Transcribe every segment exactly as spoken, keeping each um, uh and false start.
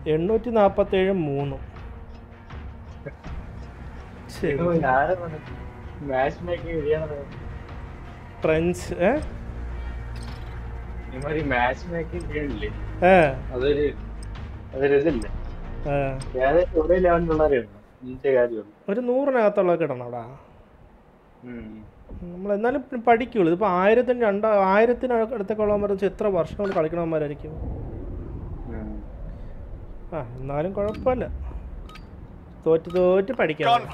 എണ്ണൂറ്റി നാപ്പത്തേഴ് മൂന്നും ട്രെഞ്ച് ഒരു നൂറിനകത്തുള്ള കിട്ടണോടാ. നമ്മൾ എന്നാലും പഠിക്കുള്ളൂ. ഇതിപ്പോൾ ആയിരത്തിന് രണ്ടാ ആയിരത്തിന് അടുത്തൊക്കെ ഉള്ളവന്മാർ വെച്ചാൽ എത്ര വർഷം കൊണ്ട് കളിക്കണവന്മാരായിരിക്കും. ആ എന്നാലും കുഴപ്പമില്ല, തോറ്റ് തോറ്റ് പഠിക്കാം.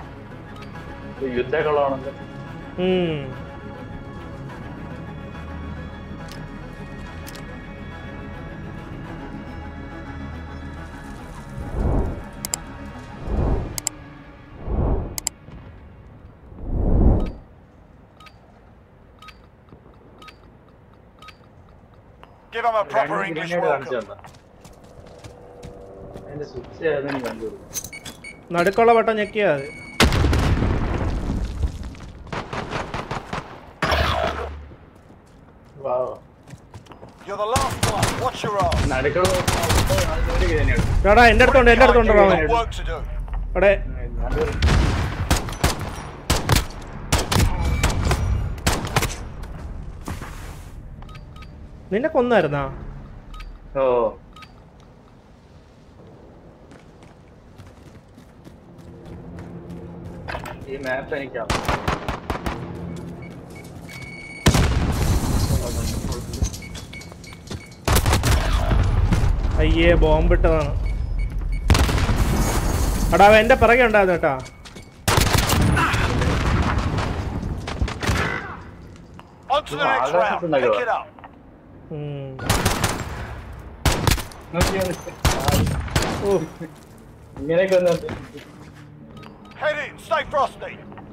Give him a proper English welcome. നടുക്കുള്ള വട്ടം ഞെക്കിയാ മതി. എടാ എന്റെ അടുത്തുണ്ട് എന്റെ അടുത്തുണ്ട് അവിടെ. നിന്നെ കൊന്നായിരുന്നാ? ഓ ഈ മാപ്പ് എനിക്കാണ്. അയ്യേ ബോംബിട്ടതാണ്. എടാ എന്റെ പിറകെ ഉണ്ടായിരുന്നു കേട്ടാ. ഇങ്ങനെയൊക്കെ Head in, stay frosty.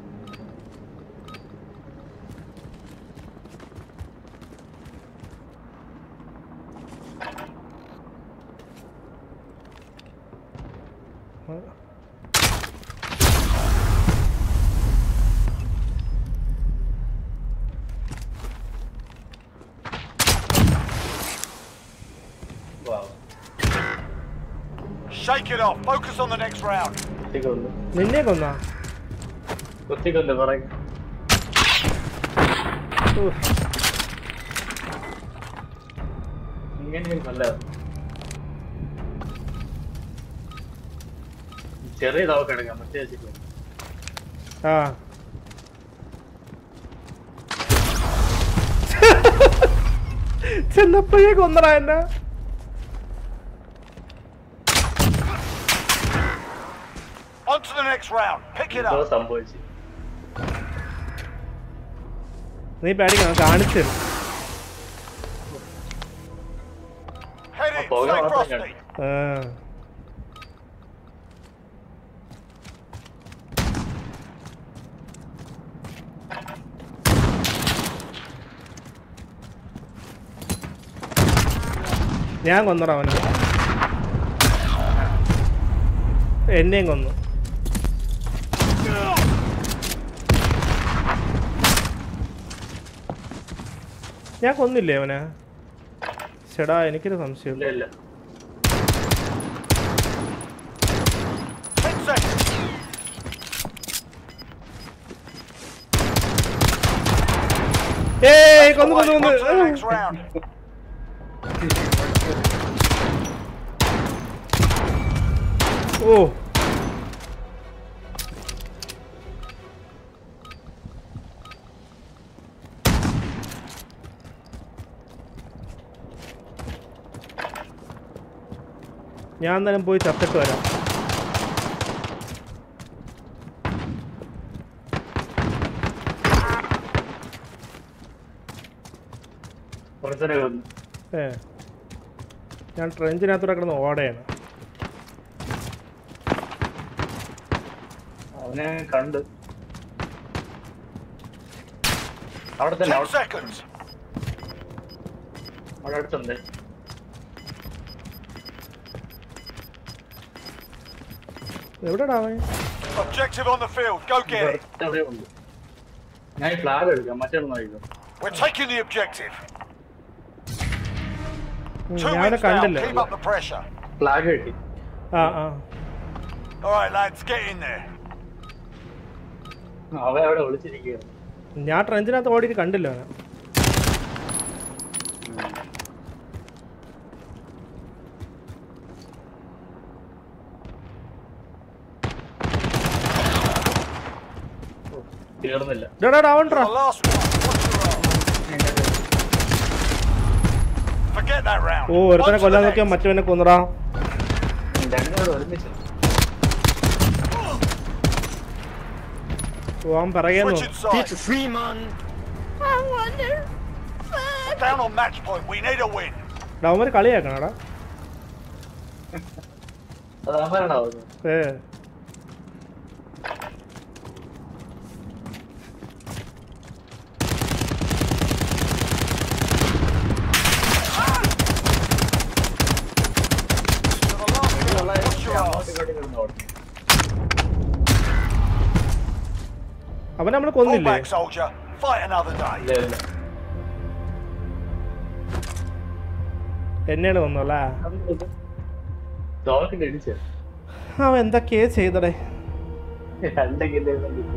Wow. Shake it off. Focus on the next round. നിന്നെ കൊന്നാ? കുത്തിക്കൊന്ന് പറയും. ഇങ്ങനെയും നല്ല ചെറിയ ഇതൊക്കെ എടുക്കാം. മറ്റേ ആ ചെന്നപ്പോഴേ കൊന്നടാ എന്നെ. On to the next round. Pick it up. സംഭവിച്ചു. നീ പേടിക്കണം, കാണിച്ചു. Head in, stay frosty. ആ ഞാൻ കൊന്നടാ അവനെ. എന്നെയും കൊന്നു. ഞാൻ കൊന്നില്ലേ അവനെ? ചേടാ എനിക്കൊരു സംശയം. ഏയ് കൊന്നു കൊന്നു കൊന്നു. ഓ ഞാൻ എന്തായാലും പോയി ചത്തിട്ട് വരാം. ഏ ഞാൻ ട്രെഞ്ചിനകത്തൂടെ കിടന്ന് ഓടയാണ്. അവനെ കണ്ട് അവിടെ തന്നെ അവിടെ അടുത്തുണ്ട്. എവിടെടാ അവൻ? Objective on the field. Go get it. ഞാൻ ഈ ഫ്ലാഗ് എടുക്കാം. മറ്റൊന്നും കഴിക്കാം. We're taking the objective. ഞാൻ കണ്ടില്ല. Keep up the pressure. Flag കിട്ടി. ആ ആ Alright, lads, get in there. അവൻ അവിടെ ഒളിച്ചിരിക്കുകയാണ്. ഞാൻ ട്രെഞ്ചിനകത്ത് ഓടിയിട്ട് കണ്ടില്ല അവനെ. തീർന്നില്ല. You're the last one. Watch your arm. Forget that round. ഓ ഒരുത്തനെ കൊല്ലാൻ നോക്കിയാൽ മറ്റവനെ കൊന്നടാ. രണ്ടുപേരും ഒരുമിച്ച്. ഓ അവൻ പറയുന്നു. Teach free man. I wonder. Down on match point. We need a win. ഡൗമർ കളിയാക്കണടാ. അതാണോ? ഏ അവൻ നമ്മൾ കൊന്നില്ലേ? എന്നെയാണ് കൊന്നല്ലേ? അവൻ എന്തൊക്കെയാ ചെയ്തടേ? രണ്ട് കില്ല്